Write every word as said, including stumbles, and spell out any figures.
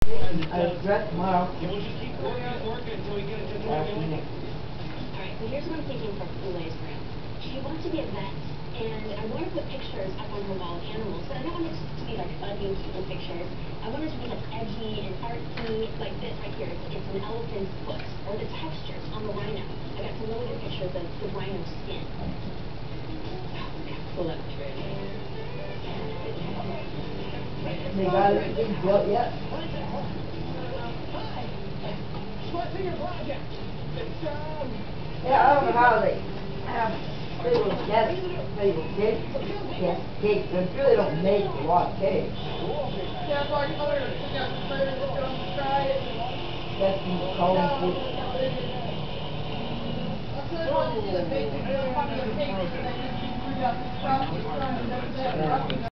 I regret tomorrow. Yeah, we'll just keep working and working until we get it to normal. Alright, so here's what I'm thinking for Kool-Aid's room. She wants to be a vet, and I want to put pictures up on her wall of animals, but I don't want it to be like funny and cute pictures. I want it to be like edgy and artsy, like this right here. It's, it's an elephant's foot, or the textures on the rhino. I got some really good pictures of the rhino's skin. Pull up. They got it built yet? Yeah, I don't know how they have little get little cakes, yeah, cakes, but really don't make a lot of cakes. That's in the cold food.